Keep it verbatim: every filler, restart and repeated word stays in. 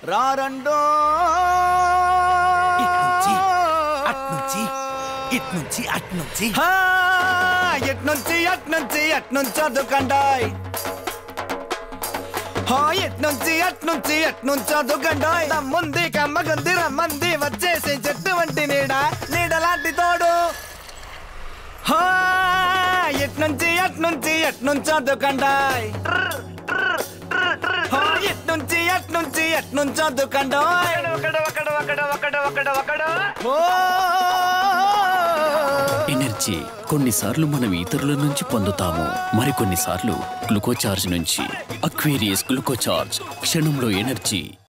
రారండో ఇట్నుంచి అట్నుంచి ఇట్నుంచి అట్నుంచి ఎట్నుంచి అట్నుంచి అట్నుంచి చదువుకండాయ్ ఎట్నుంచి అట్నుంచి అట్నుంచి చదువుకండాయ్ ముందు కమ్మగుంది రమ్మంది వచ్చేసి చెట్టు వంటి నీడ నీడలాంటి తోడు ఎట్నుంచి అట్నుంచి అట్నుంచి చదువుకండాయ్ ఎట్నుంచి అట్నుంచి అట్నుంచి చదువుకండాయ్ ఎనర్జీ కొన్నిసార్లు మనం ఇతరుల నుంచి పొందుతాము, మరికొన్నిసార్లు గ్లూకోచార్జ్ నుంచి. అక్వేరియస్ గ్లూకోచార్జ్, క్షణంలో ఎనర్జీ.